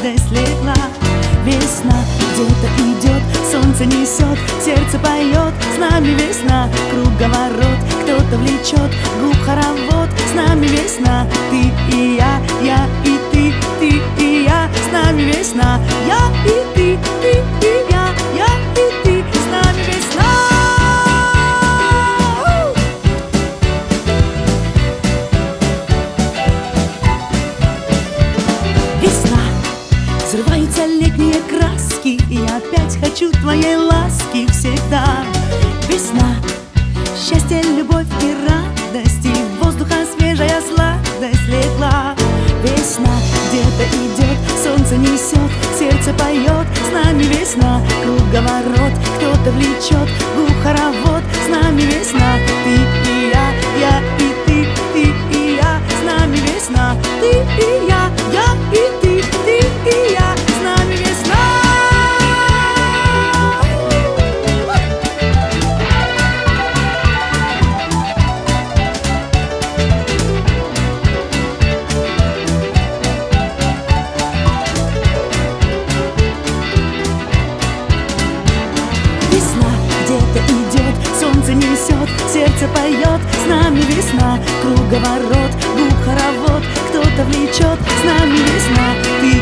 радость легла. Весна где-то идет, солнце несет, сердце поет, с нами весна, круговорот, кто-то влечет, губ хоровод, с нами весна, ты и я и ты и я, с нами весна, я и ты и я и ты, с нами весна. Весна, взрываются летние краски, и я опять хочу твоей ласки всегда. Весна, счастье, любовь и радость, и воздуха свежая сладость легла. Весна где-то идет, солнце несет, сердце поет, с нами весна, круговорот, кто-то влечет, губ хоровод, с нами весна, ты и я и ты и я, с нами весна, ты и я и ты и я, с нами весна. Где-то идет, солнце несет, сердце поет, с нами весна, круговорот, губ хоровод, кто-то влечет, с нами весна, ты